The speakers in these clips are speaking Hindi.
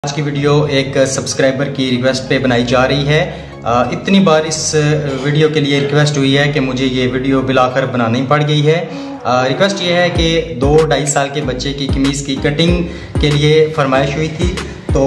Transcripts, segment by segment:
आज की वीडियो एक सब्सक्राइबर की रिक्वेस्ट पे बनाई जा रही है। इतनी बार इस वीडियो के लिए रिक्वेस्ट हुई है कि मुझे ये वीडियो बिलाकर बनानी पड़ गई है। रिक्वेस्ट ये है कि 2-2.5 साल के बच्चे की कमीज़ की कटिंग के लिए फरमाइश हुई थी। तो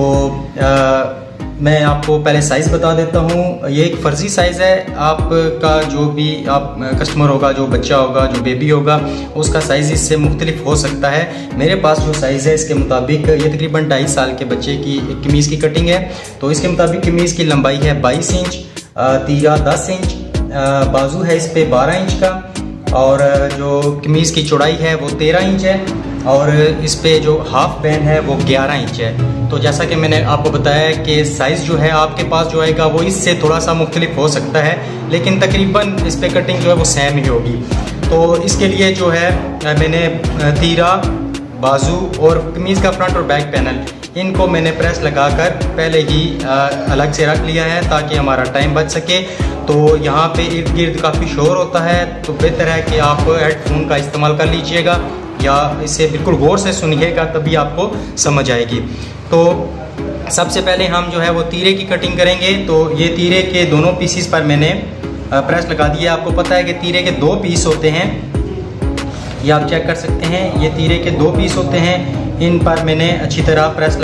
मैं आपको पहले साइज़ बता देता हूँ। ये एक फ़र्ज़ी साइज़ है। आपका जो भी आप कस्टमर होगा, जो बच्चा होगा, जो बेबी होगा, उसका साइज़ इससे मुख्तलिफ हो सकता है। मेरे पास जो साइज़ है इसके मुताबिक ये तकरीबन 2.5 साल के बच्चे की कमीज़ की कटिंग है। तो इसके मुताबिक कमीज़ की लंबाई है 22 इंच, तीरा 10 इंच, बाजू है इस पर 12 इंच का, और जो कमीज़ की चौड़ाई है वो 13 इंच है, और इस पे जो हाफ बैन है वो 11 इंच है। तो जैसा कि मैंने आपको बताया कि साइज़ जो है आपके पास जो आएगा वो इससे थोड़ा सा मुख्तलिफ हो सकता है, लेकिन तकरीबन इस पे कटिंग जो है वो सेम ही होगी। तो इसके लिए जो है मैंने तीरा, बाजू और कमीज़ का फ्रंट और बैक पैनल, इनको मैंने प्रेस लगाकर पहले ही अलग से रख लिया है ताकि हमारा टाइम बच सके। तो यहाँ पे इर्द गिर्द काफ़ी शोर होता है, तो बेहतर है कि आप हेडफोन का इस्तेमाल कर लीजिएगा या इसे बिल्कुल गौर से सुनिएगा, तभी आपको समझ आएगी। तो सबसे पहले हम जो है वो तीरे की कटिंग करेंगे। तो ये तीरे के दोनों पीसीस पर मैंने प्रेस लगा दिया। आपको पता है कि तीरे के 2 पीस होते हैं, ये आप चेक कर सकते हैं। ये तीरे के 2 पीस होते हैं, इन पर मैंने अच्छी तरह प्रेस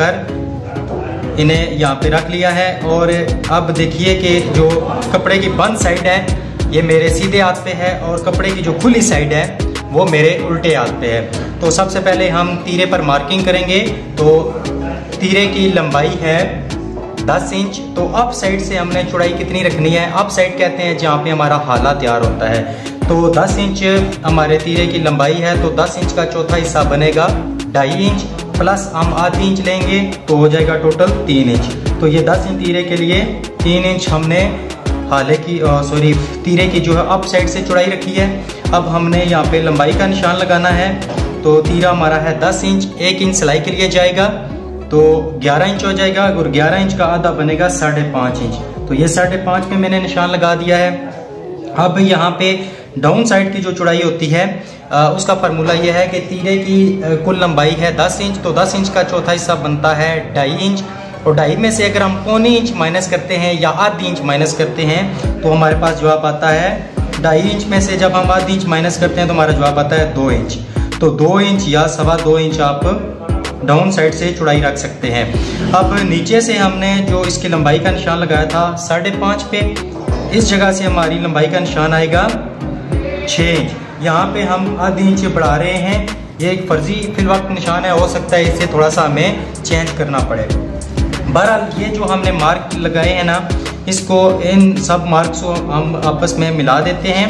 लगाकर इन्हें यहाँ पे रख लिया है। और अब देखिए कि जो कपड़े की बंद साइड है ये मेरे सीधे हाथ पे है, और कपड़े की जो खुली साइड है वो मेरे उल्टे हाथ पे है। तो सबसे पहले हम तीरे पर मार्किंग करेंगे। तो तीरे की लंबाई है 10 इंच। तो अप साइड से हमने चौड़ाई कितनी रखनी है? अप साइड कहते हैं जहाँ पे हमारा हाला तैयार होता है। तो 10 इंच हमारे तीरे की लंबाई है, तो 10 इंच का चौथा हिस्सा बनेगा 2.5 इंच, प्लस हम आधी इंच लेंगे तो हो जाएगा टोटल 3 इंच। तो ये 10 इंच तीरे के लिए 3 इंच हमने हाले की तीरे की जो है अप साइड से चौड़ाई रखी है। अब हमने यहाँ पे लंबाई का निशान लगाना है। तो तीरा हमारा है 10 इंच, 1 इंच सिलाई के लिए जाएगा तो 11 इंच हो जाएगा, और 11 इंच का आधा बनेगा 5.5 इंच। तो ये 5.5 पे मैंने निशान लगा दिया है। अब यहाँ पे डाउन साइड की जो चौड़ाई होती है उसका फार्मूला ये है कि तीरे की कुल लंबाई है 10 इंच, तो 10 इंच का चौथा हिस्सा बनता है 2.5 इंच, और 2.5 में से अगर हम 1.25 इंच माइनस करते हैं या आधी इंच माइनस करते हैं तो हमारे पास जवाब आता है 2.5 इंच में से जब हम आधी इंच माइनस करते हैं तो हमारा जवाब आता है 2 इंच। तो 2 इंच या 2.25 इंच आप डाउन साइड से चौड़ाई रख सकते हैं। अब नीचे से हमने जो इसकी लंबाई का निशान लगाया था 5.5 पे, इस जगह से हमारी लंबाई का निशान आएगा 6 इंच। यहाँ पे हम आधी इंच बढ़ा रहे हैं। ये एक फर्जी फिलवक्त निशान है, हो सकता है इसे थोड़ा सा हमें चेंज करना पड़े। बहरहाल ये जो हमने मार्क लगाए हैं ना, इसको इन सब मार्क्स को हम आपस में मिला देते हैं।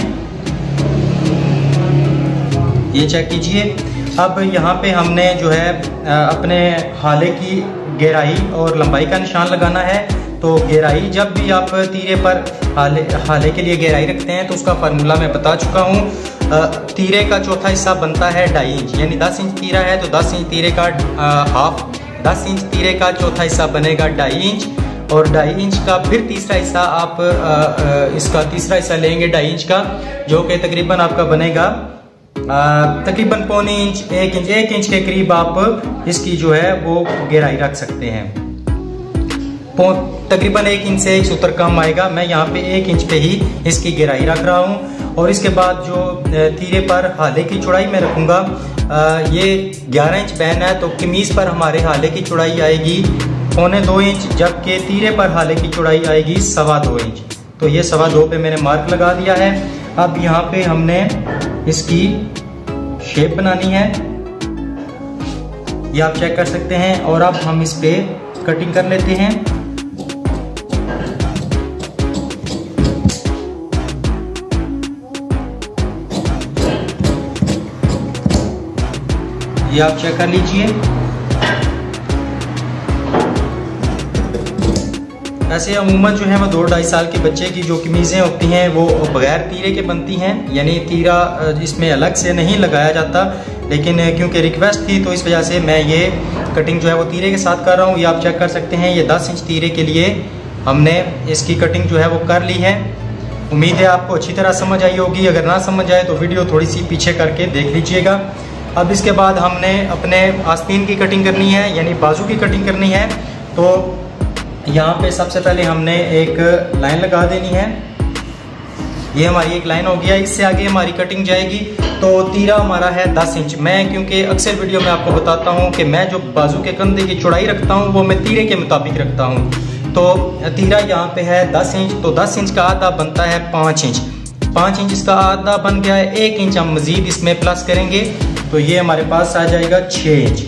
ये चेक कीजिए। अब यहाँ पे हमने जो है अपने हाले की गहराई और लंबाई का निशान लगाना है। तो गहराई जब भी आप तीरे पर हाले के लिए गहराई रखते हैं तो उसका फार्मूला मैं बता चुका हूँ। तीरे का चौथा हिस्सा बनता है 2.5 इंच, यानी 10 इंच तीरा है तो 10 इंच तीरे का 10 इंच तीरे का चौथा हिस्सा बनेगा 2.5 इंच, और 2.5 इंच का फिर तीसरा हिस्सा आप इसका तीसरा हिस्सा लेंगे 2.5 इंच का, जो कि तकरीबन आपका बनेगा तकरीबन 1.25 इंच, 1 इंच के करीब आप इसकी जो है वो गहराई रख सकते हैं। तकरीबन 1 इंच से 1 सूत्र कम आएगा। मैं यहाँ पे 1 इंच पे ही इसकी गहराई रख रहा हूँ। और इसके बाद जो तीरे पर हाले की चौड़ाई मैं रखूँगा, ये 11 इंच बैन है, तो कमीज़ पर हमारे हाले की चौड़ाई आएगी 2.25 इंच, जबकि तीरे पर हाले की चौड़ाई आएगी 2.25 इंच। तो ये 2.25 पे मैंने मार्क लगा दिया है। अब यहाँ पे हमने इसकी शेप बनानी है, ये आप चेक कर सकते हैं। और अब हम इस पे कटिंग कर लेते हैं। ये आप चेक कर लीजिए। वैसे अमूमन जो है वो 2-2.5 साल के बच्चे की जो कमीज़ें होती हैं वो बगैर तीरे के बनती हैं, यानी तीरा इसमें अलग से नहीं लगाया जाता। लेकिन क्योंकि रिक्वेस्ट थी तो इस वजह से मैं ये कटिंग जो है वो तीरे के साथ कर रहा हूँ। ये आप चेक कर सकते हैं। ये 10 इंच तीरे के लिए हमने इसकी कटिंग जो है वो कर ली है। उम्मीद है आपको अच्छी तरह समझ आई होगी। अगर ना समझ आए तो वीडियो थोड़ी सी पीछे करके देख लीजिएगा। अब इसके बाद हमने अपने आस्तीन की कटिंग करनी है, यानी बाजू की कटिंग करनी है। तो यहाँ पे सबसे पहले हमने एक लाइन लगा देनी है। ये हमारी एक लाइन हो गया, इससे आगे हमारी कटिंग जाएगी। तो तीरा हमारा है 10 इंच। मैं क्योंकि अक्सर वीडियो में आपको बताता हूँ कि मैं जो बाजू के कंधे की चौड़ाई रखता हूँ वो मैं तीरे के मुताबिक रखता हूँ। तो तीरा यहाँ पे है 10 इंच, तो 10 इंच का आधा बनता है 5 इंच। 5 इंच इसका आधा बन गया है, 1 इंच हम मजीद इसमें प्लस करेंगे तो ये हमारे पास आ जाएगा 6 इंच।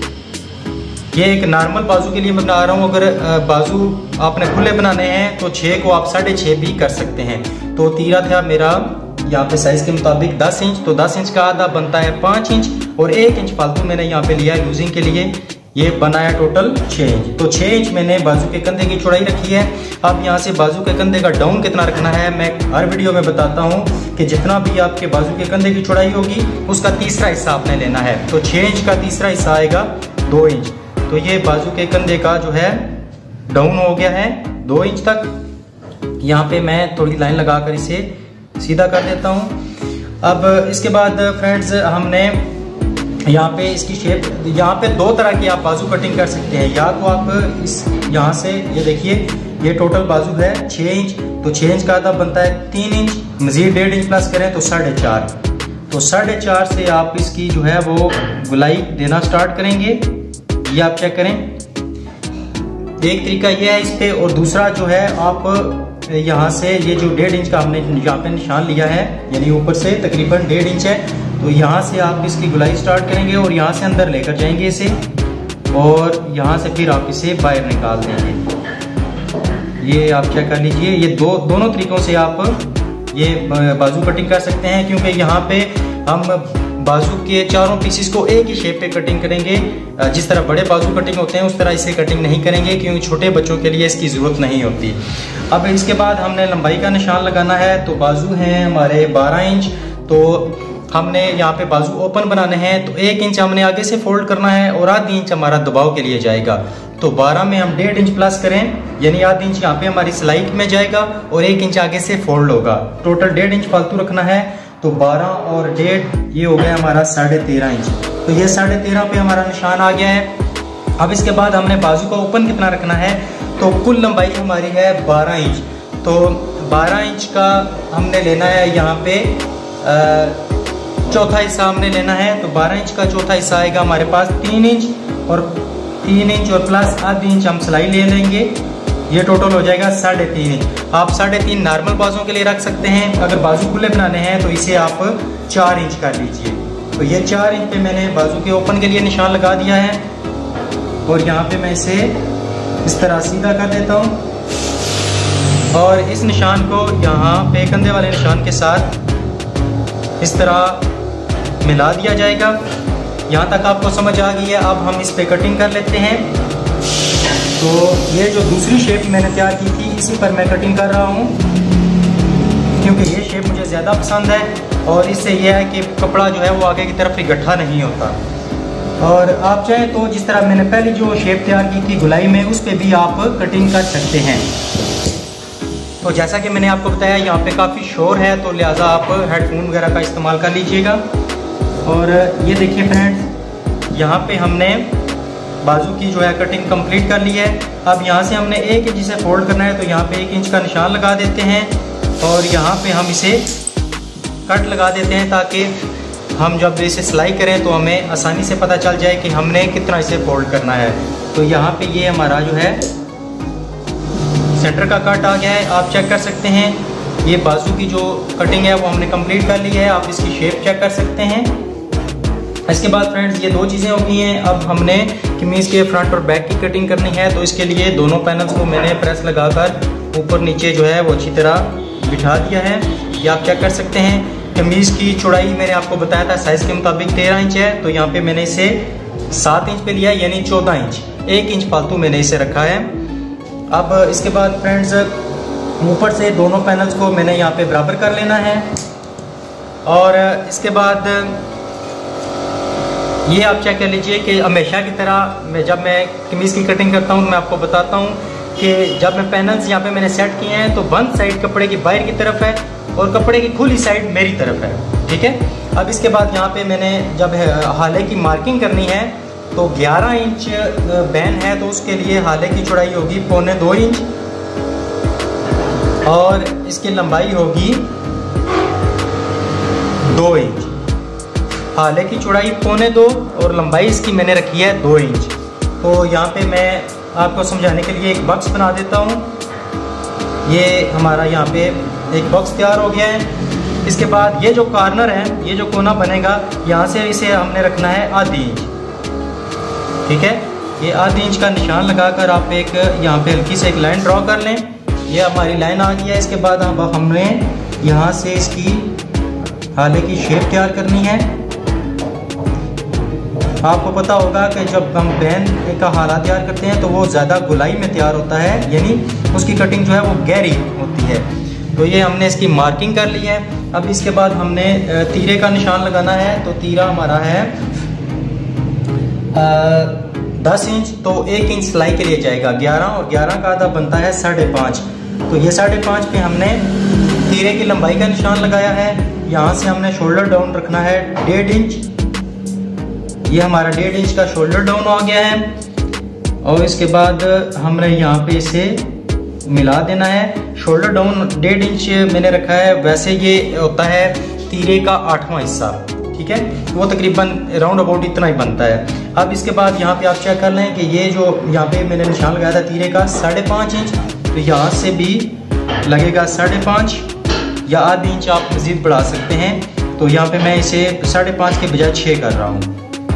ये एक नॉर्मल बाजू के लिए मैं बना रहा हूँ। अगर बाजू आपने खुले बनाने हैं तो 6 को आप 6.5 भी कर सकते हैं। तो तीरा था मेरा यहाँ पे साइज के मुताबिक 10 इंच, तो 10 इंच का आधा बनता है 5 इंच और 1 इंच फालतू मैंने यहाँ पे लिया यूजिंग के लिए। ये बनाया टोटल 6 इंच। तो 6 इंच मैंने बाजू के कंधे की चौड़ाई रखी है। अब यहाँ से बाजू के कंधे का डाउन कितना रखना है मैं हर वीडियो में बताता हूँ कि जितना भी आपके बाजू के कंधे की चौड़ाई होगी उसका तीसरा हिस्सा आपने लेना है। तो 6 इंच का तीसरा हिस्सा आएगा 2 इंच। तो ये बाजू के कंधे का जो है डाउन हो गया है 2 इंच तक। यहाँ पे मैं थोड़ी लाइन लगाकर इसे सीधा कर देता हूँ। अब इसके बाद फ्रेंड्स हमने यहाँ पे इसकी शेप, यहाँ पे 2 तरह की आप बाजू कटिंग कर सकते हैं। या तो आप इस यहाँ से ये देखिए ये टोटल बाजू है 6 इंच, तो 6 इंच का आधा बनता है 3 इंच, मजीद 1.5 इंच प्लस करें तो 4.5। तो 4.5 से आप इसकी जो है वो गुलाई देना स्टार्ट करेंगे। ये आप चेक करें, एक तरीका ये है इस पे। और दूसरा जो है आप यहाँ से ये जो 1.5 इंच का हमने यहाँ पे निशान लिया है, यानी ऊपर से तकरीबन 1.5 इंच है, तो यहाँ से आप इसकी गुलाई स्टार्ट करेंगे और यहाँ से अंदर लेकर जाएंगे इसे और यहाँ से फिर आप इसे बाहर निकाल देंगे। ये आप चेक कर लीजिए। ये दोनों तरीकों से आप ये बाजू कटिंग कर सकते हैं, क्योंकि यहाँ पे हम बाजू के चारों पीसेस को एक ही शेप पे कटिंग करेंगे। जिस तरह बड़े बाजू कटिंग होते हैं उस तरह इसे कटिंग नहीं करेंगे, क्योंकि छोटे बच्चों के लिए इसकी ज़रूरत नहीं होती। अब इसके बाद हमने लंबाई का निशान लगाना है। तो बाजू हैं हमारे 12 इंच, तो हमने यहाँ पे बाजू ओपन बनाने हैं। तो 1 इंच हमने आगे से फोल्ड करना है और आधी इंच हमारा दबाव के लिए जाएगा। तो 12 में हम 1.5 इंच प्लस करें, यानी आधी इंच यहाँ पे हमारी सिलाई में जाएगा और 1 इंच आगे से फोल्ड होगा। टोटल 1.5 इंच फालतू रखना है। तो 12 और 1.5 ये हो गया हमारा 13.5 इंच। तो ये 13.5 पे हमारा निशान आ गया है। अब इसके बाद हमने बाजू का ओपन कितना रखना है, तो कुल लंबाई हमारी है 12 इंच। तो 12 इंच का हमने लेना है यहाँ पे चौथा हिस्सा हमने लेना है। तो 12 इंच का चौथा हिस्सा आएगा हमारे पास 3 इंच, और 3 इंच और प्लस आधी इंच हम सिलाई ले लेंगे। ये टोटल हो जाएगा 3.5 इंच। आप 3.5 नॉर्मल बाजू के लिए रख सकते हैं। अगर बाजू खुले बनाने हैं तो इसे आप 4 इंच कर लीजिए। तो ये 4 इंच पे मैंने बाजू के ओपन के लिए निशान लगा दिया है और यहाँ पे मैं इसे इस तरह सीधा कर देता हूँ और इस निशान को यहाँ पे कंधे वाले निशान के साथ इस तरह मिला दिया जाएगा। यहाँ तक आपको समझ आ गई है। अब हम इस पे कटिंग कर लेते हैं। तो ये जो दूसरी शेप मैंने तैयार की थी इसी पर मैं कटिंग कर रहा हूँ, क्योंकि ये शेप मुझे ज़्यादा पसंद है और इससे यह है कि कपड़ा जो है वो आगे की तरफ इकट्ठा नहीं होता। और आप चाहें तो जिस तरह मैंने पहले जो शेप तैयार की थी गुलाई में, उस पर भी आप कटिंग कर सकते हैं। तो जैसा कि मैंने आपको बताया यहाँ पे काफ़ी शोर है, तो लिहाजा आप हेडफोन वगैरह का इस्तेमाल कर लीजिएगा। और ये देखिए फ्रेंड्स, यहाँ पे हमने बाजू की जो है कटिंग कंप्लीट कर ली है। अब यहाँ से हमने 1 इंच से फोल्ड करना है, तो यहाँ पे 1 इंच का निशान लगा देते हैं और यहाँ पे हम इसे कट लगा देते हैं, ताकि हम जब इसे सिलाई करें तो हमें आसानी से पता चल जाए कि हमने कितना इसे फोल्ड करना है। तो यहाँ पे ये हमारा जो है सेंटर का कट आ गया है, आप चेक कर सकते हैं। ये बाजू की जो कटिंग है वो हमने कंप्लीट कर ली है। आप इसकी शेप चेक कर सकते हैं। इसके बाद फ्रेंड्स ये 2 चीज़ें हो गई हैं। अब हमने कमीज़ के फ्रंट और बैक की कटिंग करनी है। तो इसके लिए दोनों पैनल्स को मैंने प्रेस लगाकर ऊपर नीचे जो है वो अच्छी तरह बिठा दिया है। ये आप चेक कर सकते हैं। कमीज़ की चौड़ाई मैंने आपको बताया था साइज़ के मुताबिक 13 इंच है, तो यहाँ पे मैंने इसे 7 इंच पे लिया, यानी 14 इंच, 1 इंच फालतू मैंने इसे रखा है। अब इसके बाद फ्रेंड्स ऊपर से दोनों पैनल्स को मैंने यहाँ पे बराबर कर लेना है। और इसके बाद ये आप चेक कर लीजिए कि हमेशा की तरह जब मैं कमीज़ की कटिंग करता हूँ मैं आपको बताता हूँ कि जब मैं पैनल्स यहाँ पे मैंने सेट किए हैं तो बंद साइड कपड़े की बाहर की तरफ है और कपड़े की खुली साइड मेरी तरफ है, ठीक है। अब इसके बाद यहाँ पे मैंने जब हाले की मार्किंग करनी है तो 11 इंच बैन है, तो उसके लिए हाले की चौड़ाई होगी 1.25 इंच और इसकी लंबाई होगी 2 इंच। हाले की चौड़ाई 1.25 और लंबाई इसकी मैंने रखी है 2 इंच। तो यहाँ पे मैं आपको समझाने के लिए एक बॉक्स बना देता हूँ। ये हमारा यहाँ पे एक बॉक्स तैयार हो गया है। इसके बाद ये जो कॉर्नर है, ये जो कोना बनेगा, यहाँ से इसे हमने रखना है आधी इंच। ठीक है, ये आधी इंच का निशान लगाकर आप एक यहाँ पे हल्की से एक लाइन ड्रॉ कर लें। ये हमारी लाइन आ गई है। इसके बाद हमने यहाँ से इसकी हाले की शेप तैयार करनी है। आपको पता होगा कि जब हम बैन का हाला तैयार करते हैं तो वो ज़्यादा गोलाई में तैयार होता है, यानी उसकी कटिंग जो है वो गहरी होती है। तो ये हमने इसकी मार्किंग कर ली है। अब इसके बाद हमने तीरे का निशान लगाना है। तो तीरा हमारा है 10 इंच, तो 1 इंच सिलाई के लिए जाएगा। 11 और 11 का आधा बनता है 5.5। तो ये 5.5 पे हमने तीरे की लंबाई का निशान लगाया है। यहाँ से हमने शोल्डर डाउन रखना है 1.5 इंच। ये हमारा 1.5 इंच का शोल्डर डाउन आ गया है और इसके बाद हमने यहाँ पे इसे मिला देना है। शोल्डर डाउन 1.5 इंच मैंने रखा है। वैसे ये होता है तीरे का 8वां हिस्सा। ठीक है, वो तकरीबन राउंड अबाउट इतना ही बनता है। अब इसके बाद यहाँ पे आप चेक कर लें कि ये जो यहाँ पे मैंने निशान लगाया था तीरे का 5.5 इंच, तो यहाँ से भी लगेगा 5.5 या आधी इंच आप मज़ीद बढ़ा सकते हैं। तो यहाँ पे मैं इसे 5.5 के बजाय 6 कर रहा हूँ।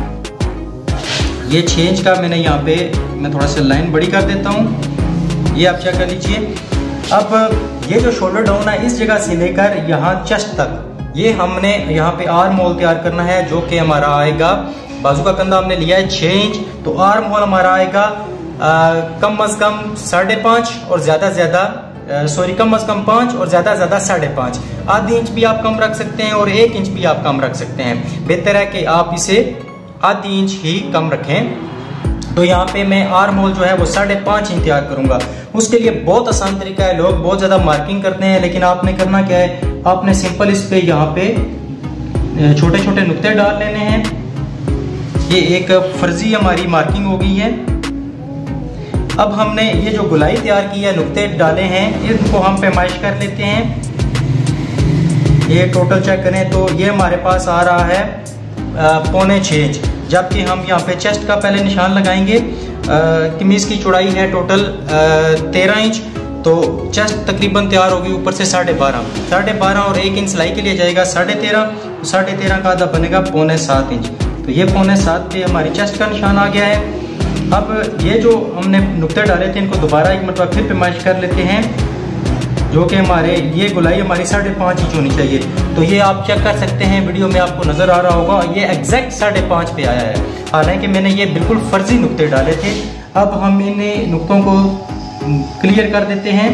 ये 6 इंच का मैंने यहाँ पे मैं थोड़ा सा लाइन बड़ी कर देता हूँ। ये आप चेक कर लीजिए। अब ये जो शोल्डर डाउन है इस जगह से लेकर यहाँ चेस्ट तक, ये हमने यहाँ पे आर्म होल तैयार करना है, जो कि हमारा आएगा, बाजू का कंधा हमने लिया है 6 इंच, तो आर्म होल हमारा आएगा कम अज़ कम 5.5 और ज़्यादा से ज़्यादा कम अज़ कम 5 और ज़्यादा से ज़्यादा 5.5। आधी इंच भी आप कम रख सकते हैं और 1 इंच भी आप कम रख सकते हैं। बेहतर है कि आप इसे आधी इंच ही कम रखें। तो यहाँ पे मैं आर्म होल जो है वो 5.5 इंच तैयार करूंगा। उसके लिए बहुत आसान तरीका है। लोग बहुत ज़्यादा मार्किंग करते हैं, लेकिन आपने करना क्या है, आपने सिंपल इस पे यहाँ पे छोटे छोटे नुक्ते डाल लेने हैं। ये एक फर्जी हमारी मार्किंग हो गई है। अब हमने ये जो गोलाई तैयार की है, नुक्ते डाले हैं, इनको हम पैमाइश कर लेते हैं। ये टोटल चेक करें तो ये हमारे पास आ रहा है 5.25 इंच, जबकि हम यहाँ पे चेस्ट का पहले निशान लगाएंगे। कमीज की चौड़ाई है टोटल 13 इंच, तो चेस्ट तकरीबन तैयार होगी ऊपर से 12.5 और 1 इंच सिलाई के लिए जाएगा 13.5। तो 13.5 का आधा बनेगा 7.25 इंच। तो ये 7.25 पे हमारी चेस्ट का निशान आ गया है। अब ये जो हमने नुक्ते डाले थे इनको दोबारा एक मरतबा फिर पैमाइश कर लेते हैं, जो कि हमारे ये गोलाई हमारी 5.5 इंच होनी चाहिए। तो ये आप चेक कर सकते हैं, वीडियो में आपको नज़र आ रहा होगा, ये एग्जैक्ट 5.5 पे आया है। हालांकि मैंने ये बिल्कुल फर्जी नुक्ते डाले थे। अब हम इन नुक्तों को क्लियर कर देते हैं।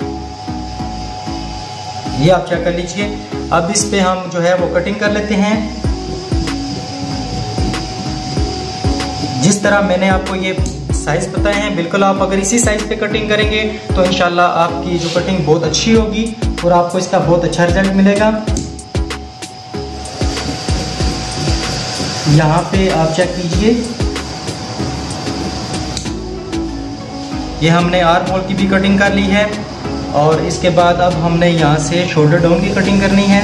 ये आप चेक कर लीजिए। अब इस पे हम जो है वो कटिंग कर लेते हैं। जिस तरह मैंने आपको ये साइज बताए हैं, बिल्कुल आप अगर इसी साइज पे कटिंग करेंगे तो इंशाल्लाह आपकी जो कटिंग बहुत अच्छी होगी और आपको इसका बहुत अच्छा रिजल्ट मिलेगा। यहाँ पे आप चेक कीजिए, ये हमने आर्म होल की भी कटिंग कर ली है और इसके बाद अब हमने यहाँ से शोल्डर डाउन की कटिंग करनी है।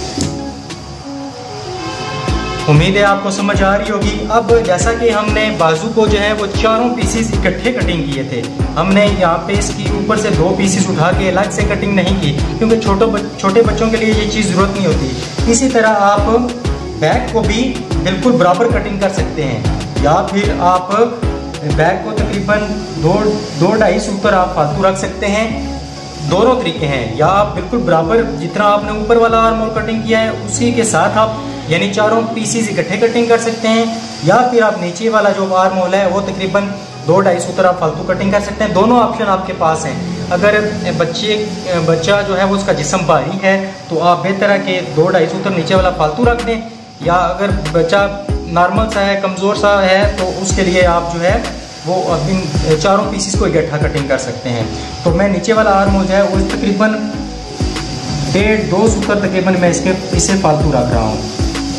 उम्मीद है आपको समझ आ रही होगी। अब जैसा कि हमने बाजू को जो है वो चारों पीसीस इकट्ठे कटिंग किए थे, हमने यहाँ पे इसकी ऊपर से 2 पीसीस उठा के अलग से कटिंग नहीं की, क्योंकि छोटे बच्चों के लिए ये चीज़ ज़रूरत नहीं होती। इसी तरह आप बैक को भी बिल्कुल बराबर कटिंग कर सकते हैं, या फिर आप बैक को तकरीबन 2-2.5 सूतर आप फालतू रख सकते हैं। दोनों तरीके हैं, या आप बिल्कुल बराबर जितना आपने ऊपर वाला आर्म होल कटिंग किया है उसी के साथ आप यानी चारों पीसीस इकट्ठे कटिंग कर सकते हैं, या फिर आप नीचे वाला जो आर्म होल है वो तकरीबन 2-2.5 सूतर आप फालतू कटिंग कर सकते हैं। दोनों ऑप्शन आपके पास हैं। अगर बच्चा जो है वो उसका जिस्म भारी है तो आप बेहतर है कि 2-2.5 सूतर नीचे वाला फालतू रख दें, या अगर बच्चा नॉर्मल सा है, कमज़ोर सा है, तो उसके लिए आप जो है वो इन चारों पीसीस को इकट्ठा कटिंग कर सकते हैं। तो मैं नीचे वाला आर्म होल जो है वो तकरीबन 1.5-2 सूतर तकरीबन मैं इसे फालतू रख रहा हूँ।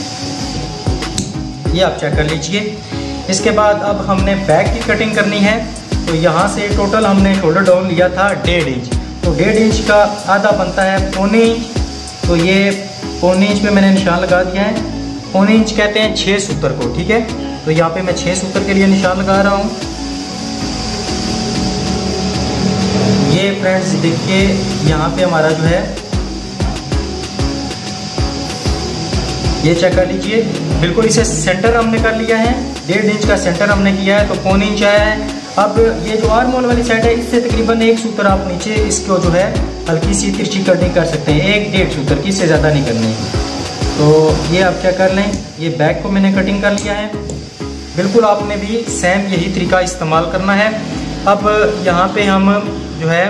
ये आप चेक कर लीजिए। इसके बाद अब हमने बैक की कटिंग करनी है। तो यहाँ से टोटल हमने शोल्डर डाउन लिया था 1.5 इंच, तो 1.5 इंच का आधा बनता है 1.25 इंच। तो ये 1.25 इंच पे मैंने निशान लगा दिया है। 1.25 इंच कहते हैं 6 सूत्र को, ठीक है। तो यहाँ पे मैं 6 सूत्र के लिए निशान लगा रहा हूँ। ये फ्रेंड्स देखिए यहाँ पे हमारा जो है ये चेक कर लीजिए, बिल्कुल इसे सेंटर हमने कर लिया है। 1.5 इंच का सेंटर हमने किया है, तो 1.25 इंच आया है। अब ये जो आर्म होल वाली साइड है, इससे तकरीबन 1 सूत्र आप नीचे इसको जो है हल्की सी तिरछी कटिंग कर सकते हैं, 1-1.5 सूत्र की, इससे ज़्यादा नहीं करनी। तो ये आप क्या कर लें, ये बैक को मैंने कटिंग कर लिया है। बिल्कुल आपने भी सेम यही तरीका इस्तेमाल करना है। अब यहाँ पे हम जो है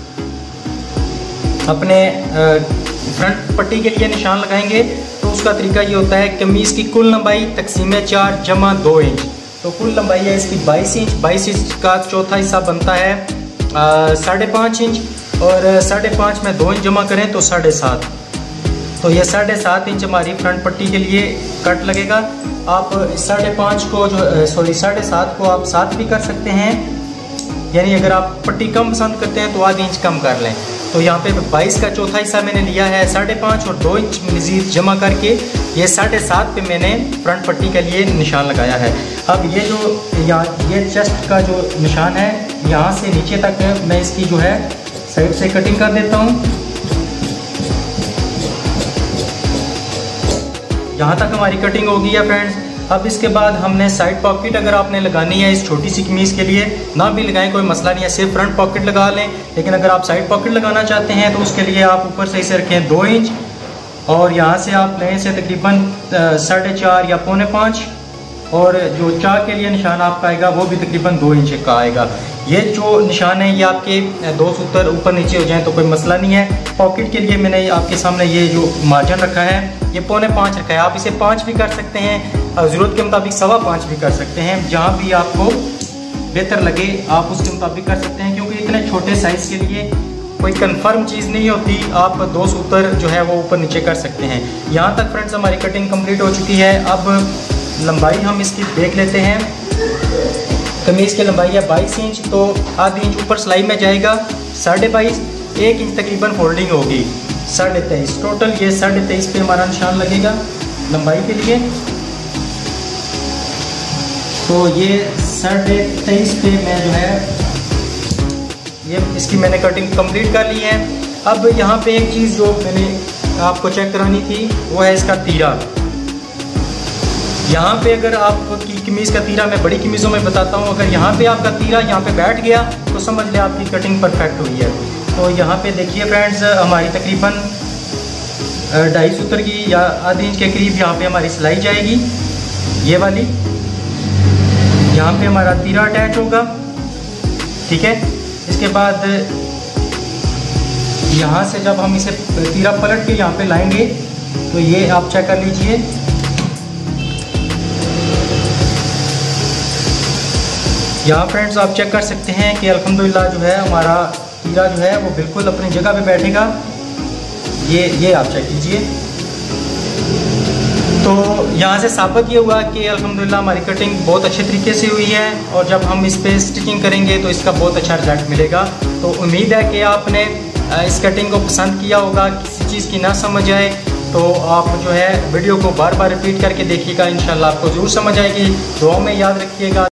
अपने फ्रंट पट्टी के लिए निशान लगाएंगे। तो उसका तरीका ये होता है, कमीज़ की कुल लंबाई तकसीमे 4 जमा 2 इंच। तो कुल लंबाई है इसकी 22 इंच। 22 इंच का चौथा हिस्सा बनता है 5.5 इंच, और 5.5 में 2 इंच जमा करें तो 7.5। तो ये 7.5 इंच हमारी फ्रंट पट्टी के लिए कट लगेगा। आप 5.5 को जो 7.5 को आप 7 भी कर सकते हैं, यानी अगर आप पट्टी कम पसंद करते हैं तो आधी इंच कम कर लें। तो यहाँ पे 22 का चौथा हिस्सा मैंने लिया है 5.5, और 2 इंच मज़ीद जमा करके ये 7.5 पे मैंने फ्रंट पट्टी के लिए निशान लगाया है। अब ये जो ये चेस्ट का जो निशान है, यहाँ से नीचे तक मैं इसकी जो है साइड से कटिंग कर देता हूँ। यहाँ तक हमारी कटिंग हो गई है फ्रेंड्स। अब इसके बाद हमने साइड पॉकेट अगर आपने लगानी है इस छोटी सी कमीज़ के लिए, ना भी लगाएं कोई मसला नहीं है, सिर्फ फ्रंट पॉकेट लगा लें। लेकिन अगर आप साइड पॉकेट लगाना चाहते हैं तो उसके लिए आप ऊपर से इसे रखें 2 इंच, और यहाँ से आप लें से तकरीबन 4.5 या 4.25, और जो चाक के लिए निशान आपका आएगा वो भी तकरीबन 2 इंच का आएगा। ये जो निशान है ये आपके 2 सूत्र ऊपर नीचे हो जाएं तो कोई मसला नहीं है। पॉकेट के लिए मैंने आपके सामने ये जो मार्जिन रखा है ये 4.25 रखा है। आप इसे 5 भी कर सकते हैं, ज़रूरत के मुताबिक 5.25 भी कर सकते हैं, जहाँ भी आपको बेहतर लगे आप उसके मुताबिक कर सकते हैं। क्योंकि इतने छोटे साइज़ के लिए कोई कंफर्म चीज़ नहीं होती, आप 2 सूत्र जो है वो ऊपर नीचे कर सकते हैं। यहाँ तक फ्रेंड्स हमारी कटिंग कंप्लीट हो चुकी है। अब लंबाई हम इसकी देख लेते हैं। कमीज़ की लंबाई है 22 इंच, तो आधी इंच ऊपर सिलाई में जाएगा 22.5, 1 इंच तकरीबन फोल्डिंग होगी 23.5। टोटल ये 23.5 पे हमारा निशान लगेगा लंबाई के लिए। तो ये 23.5 पे मैं जो है ये इसकी मैंने कटिंग कंप्लीट कर ली है। अब यहाँ पे एक चीज़ जो मैंने आपको चेक करानी थी वो है इसका तीरा। यहाँ पे अगर आपकी कमीज़ का तीरा, मैं बड़ी कमीज़ों में बताता हूँ, अगर यहाँ पे आपका तीरा यहाँ पे बैठ गया तो समझ लें आपकी कटिंग परफेक्ट हुई है। तो यहाँ पे देखिए फ्रेंड्स हमारी तकरीबन 2.5 सूत्र की या आधी इंच के करीब यहाँ पे हमारी सिलाई जाएगी, ये वाली। यहाँ पे हमारा तीरा अटैच होगा, ठीक है। इसके बाद यहाँ से जब हम इसे तीरा पलट के यहाँ पे लाएंगे तो ये आप चेक कर लीजिए, यहाँ फ्रेंड्स आप चेक कर सकते हैं कि अल्हम्दुलिल्लाह जो है हमारा तीरा जो है वो बिल्कुल अपनी जगह पे बैठेगा। ये आप चेक कीजिए। तो यहाँ से साबित ये हुआ कि अल्हम्दुलिल्लाह हमारी कटिंग बहुत अच्छे तरीके से हुई है, और जब हम इस पर स्टिचिंग करेंगे तो इसका बहुत अच्छा रिजल्ट मिलेगा। तो उम्मीद है कि आपने इस कटिंग को पसंद किया होगा। किसी चीज़ की ना समझ आए तो आप जो है वीडियो को बार बार रिपीट करके देखिएगा, इंशाल्लाह आपको ज़रूर समझ आएगी। दुआ में याद रखिएगा।